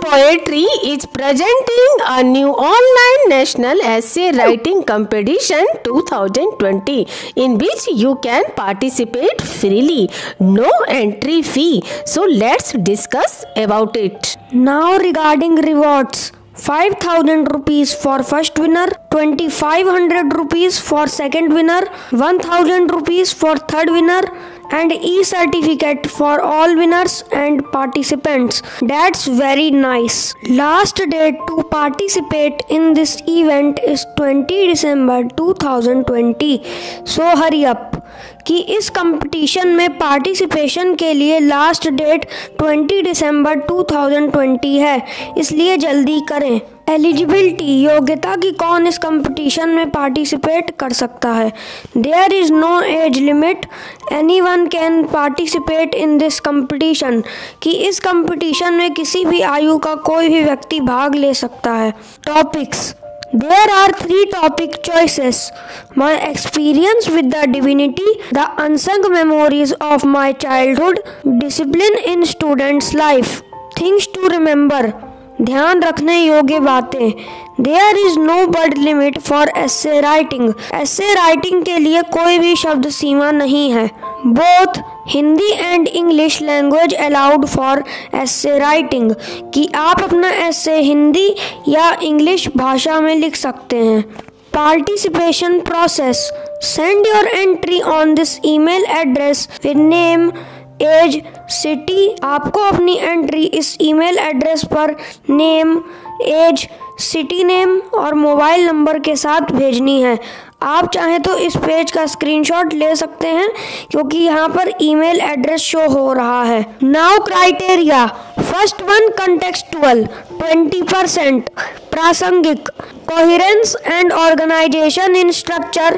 Poetry is presenting a new online national essay writing competition 2020 in which you can participate freely, no entry fee. So let's discuss about it. Now regarding rewards, 5,000 rupees for first winner, 2,500 rupees for second winner, 1,000 rupees for third winner, and e-certificate for all winners and participants. That's very nice. Last date to participate in this event is 20 December 2020. So hurry up कि इस competition में participation के लिए last date 20 दिसंबर 2020 है, इसलिए जल्दी करें। Eligibility योग्यता की कौन इस कंपटीशन में पार्टिसिपेट कर सकता है। There is no age limit, anyone can participate in this competition कि इस कंपटीशन में किसी भी आयु का कोई भी व्यक्ति भाग ले सकता है। Topics, there are 3 topic choices: my experience with the divinity, the unsung memories of my childhood, discipline in students' life, things to remember, ध्यान रखने योग्य बातें। There is no word limit for essay writing. essay writing के लिए कोई भी शब्द सीमा नहीं है। Both Hindi and English language allowed for essay writing कि आप अपना essay हिंदी या इंग्लिश भाषा में लिख सकते हैं। Participation process: send your entry on this email address with name, age, city. आपको अपनी एंट्री इस ईमेल एड्रेस पर नेम, एज, सिटी नेम और मोबाइल नंबर के साथ भेजनी है। आप चाहें तो इस पेज का स्क्रीनशॉट ले सकते हैं क्योंकि यहाँ पर ईमेल एड्रेस शो हो रहा है। Now criteria: first one contextual 20%, प्रासंगिक, coherence and organisation in structure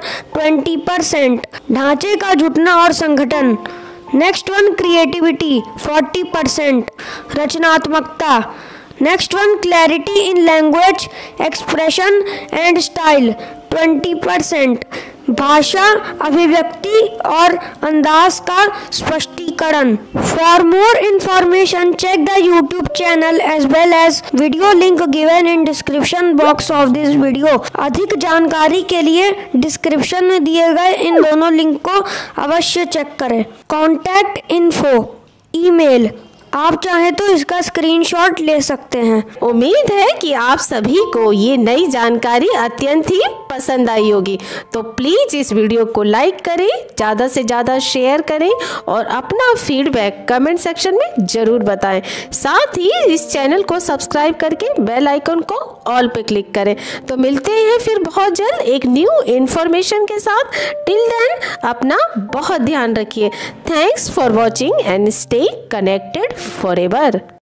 20%, ढांचे का जुटना और संगठन। नेक्स्ट वन क्रिएटिविटी 40%, रचनात्मकता। Next one clarity in language, expression and style 20%, भाषा, अभिव्यक्ति और अंदाज का स्पष्टीकरण। For more information check the YouTube channel as well as video link given in description box of this video. अधिक जानकारी के लिए डिस्क्रिप्शन में दिए गए इन दोनों लिंक को अवश्य चेक करें। कॉन्टैक्ट इन्फो ईमेल, आप चाहें तो इसका स्क्रीनशॉट ले सकते हैं। उम्मीद है कि आप सभी को ये नई जानकारी अत्यंत ही पसंद आई होगी। तो प्लीज़ इस वीडियो को लाइक करें, ज़्यादा से ज़्यादा शेयर करें और अपना फीडबैक कमेंट सेक्शन में ज़रूर बताएं। साथ ही इस चैनल को सब्सक्राइब करके बेल आइकन को ऑल पे क्लिक करें। तो मिलते हैं फिर बहुत जल्द एक न्यू इन्फॉर्मेशन के साथ। टिल देन अपना बहुत ध्यान रखिए। Thanks for watching and stay connected forever.